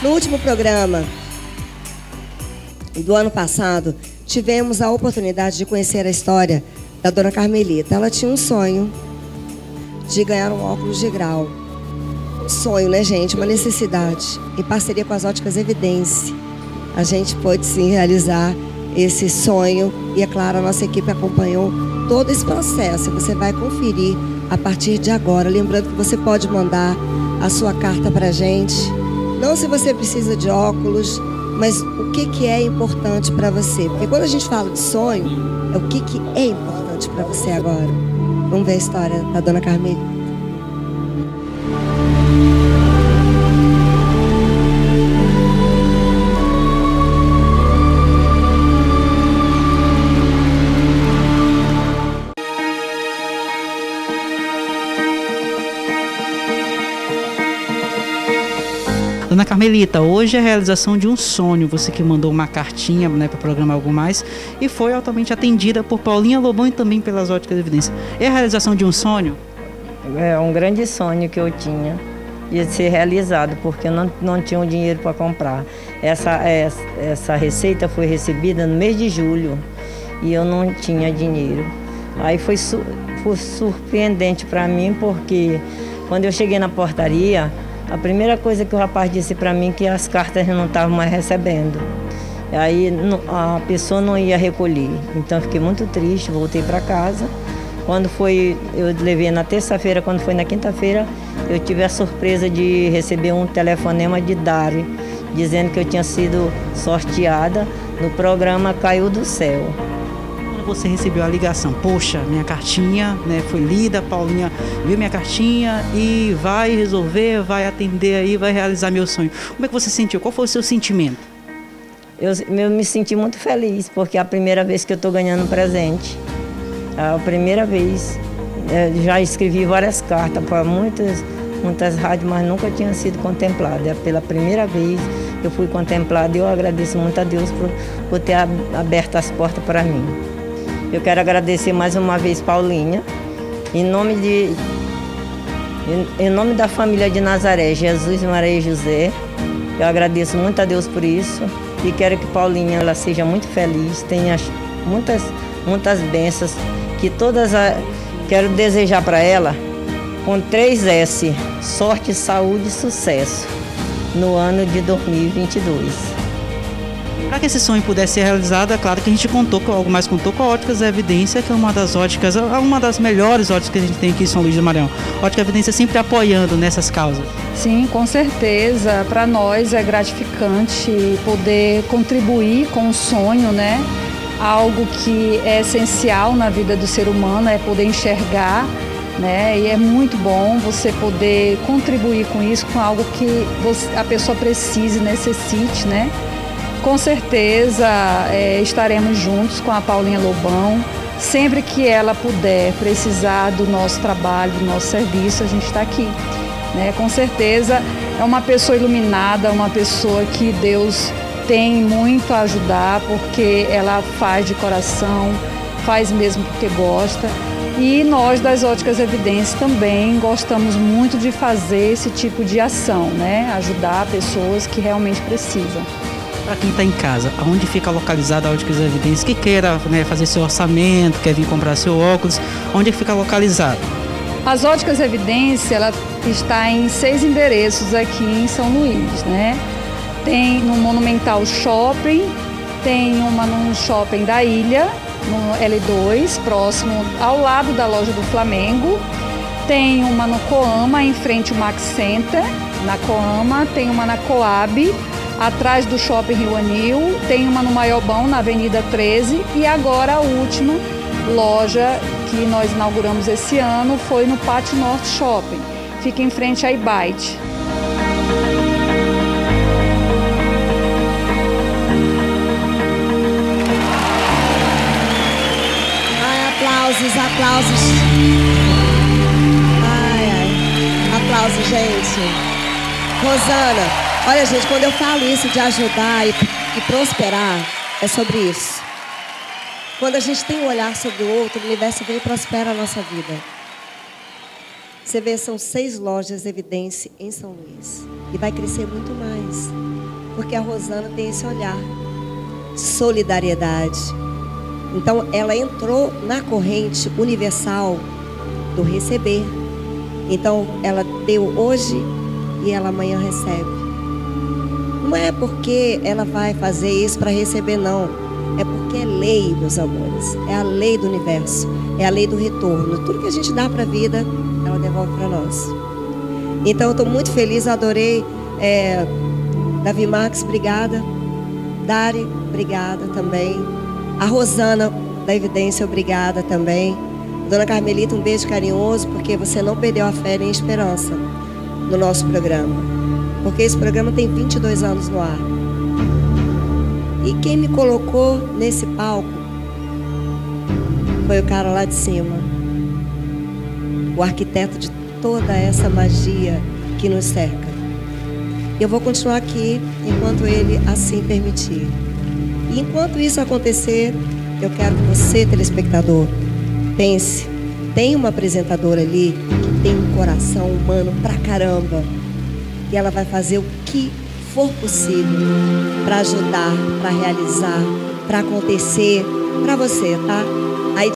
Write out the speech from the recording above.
No último programa do ano passado, tivemos a oportunidade de conhecer a história da dona Carmelita. Ela tinha um sonho de ganhar um óculos de grau. Um sonho, né, gente? Uma necessidade. Em parceria com as Óticas Evidência, a gente pôde sim realizar esse sonho. E, é claro, a nossa equipe acompanhou todo esse processo. Você vai conferir a partir de agora. Lembrando que você pode mandar a sua carta para a gente. Não se você precisa de óculos, mas o que é importante para você. Porque quando a gente fala de sonho, é o que é importante para você agora. Vamos ver a história da dona Carmelita. Dona Carmelita, hoje é a realização de um sonho. Você que mandou uma cartinha, né, para o programa Algo Mais e foi altamente atendida por Paulinha Lobão e também pelas Óticas Evidência. É a realização de um sonho? É um grande sonho que eu tinha de ser realizado, porque eu não tinha o dinheiro para comprar. Essa receita foi recebida no mês de julho e eu não tinha dinheiro. Aí foi surpreendente para mim, porque quando eu cheguei na portaria, a primeira coisa que o rapaz disse para mim é que as cartas não estavam mais recebendo. Aí a pessoa não ia recolher. Então eu fiquei muito triste, voltei para casa. Quando foi, eu levei na terça-feira, quando foi na quinta-feira, eu tive a surpresa de receber um telefonema de Dari, dizendo que eu tinha sido sorteada no programa Caiu do Céu. Você recebeu a ligação, poxa, minha cartinha, né, foi lida, Paulinha viu minha cartinha e vai resolver, vai atender aí, vai realizar meu sonho. Como é que você sentiu? Qual foi o seu sentimento? Eu me senti muito feliz, porque é a primeira vez que eu estou ganhando presente. É a primeira vez. Já escrevi várias cartas para muitas rádios, mas nunca tinha sido contemplada. É pela primeira vez que eu fui contemplada e eu agradeço muito a Deus por ter aberto as portas para mim. Eu quero agradecer mais uma vez Paulinha, em nome da família de Nazaré, Jesus, Maria e José. Eu agradeço muito a Deus por isso e quero que Paulinha ela seja muito feliz, tenha muitas bênçãos, que quero desejar para ela com 3 S, sorte, saúde e sucesso no ano de 2022. Para que esse sonho pudesse ser realizado, é claro que a gente contou com a Óticas Evidência, que é uma das óticas, uma das melhores óticas que a gente tem aqui em São Luís do Maranhão. Ótica Evidência sempre apoiando nessas causas. Sim, com certeza. Para nós é gratificante poder contribuir com o sonho, né? Algo que é essencial na vida do ser humano é poder enxergar, né? E é muito bom você poder contribuir com isso, com algo que a pessoa precise, necessite, né? Com certeza estaremos juntos com a Paulinha Lobão. Sempre que ela puder precisar do nosso trabalho, do nosso serviço, a gente está aqui, né? Com certeza é uma pessoa iluminada, uma pessoa que Deus tem muito a ajudar, porque ela faz de coração, faz mesmo porque gosta. E nós das Óticas Evidência também gostamos muito de fazer esse tipo de ação, né? Ajudar pessoas que realmente precisam. Para quem está em casa, aonde fica localizada a Óticas Evidência, que queira, né, fazer seu orçamento, quer vir comprar seu óculos, onde fica localizado? As Óticas Evidência, ela está em 6 endereços aqui em São Luís, né? Tem no Monumental Shopping, tem uma no Shopping da Ilha, no L2, próximo ao lado da loja do Flamengo. Tem uma no Coama, em frente ao Max Center, na Coama. Tem uma na Coab, atrás do Shopping Rio Anil, tem uma no Maiobão, na Avenida 13, e agora a última loja que nós inauguramos esse ano foi no Pátio Norte Shopping, fica em frente à Ibite. Aplausos. Aplausos, gente. Rosana, olha, gente, quando eu falo isso de ajudar e prosperar, é sobre isso. Quando a gente tem um olhar sobre o outro, o universo vem e prospera a nossa vida. Você vê, são 6 lojas Evidência em São Luís. E vai crescer muito mais. Porque a Rosana tem esse olhar. Solidariedade. Então, ela entrou na corrente universal do receber. Então, ela deu hoje e ela amanhã recebe. Não é porque ela vai fazer isso para receber, não. É porque é lei, meus amores. É a lei do universo. É a lei do retorno. Tudo que a gente dá para a vida, ela devolve para nós. Então, eu estou muito feliz. Eu adorei. Davi Marques, obrigada. Dari, obrigada também. A Rosana, da Evidência, obrigada também. Dona Carmelita, um beijo carinhoso, porque você não perdeu a fé nem a esperança no nosso programa. Porque esse programa tem 22 anos no ar. E quem me colocou nesse palco foi o cara lá de cima. O arquiteto de toda essa magia que nos cerca. Eu vou continuar aqui enquanto ele assim permitir. E enquanto isso acontecer, eu quero que você, telespectador, pense, tem uma apresentadora ali que tem um coração humano pra caramba. E ela vai fazer o que for possível para ajudar, para realizar, para acontecer, para você, tá?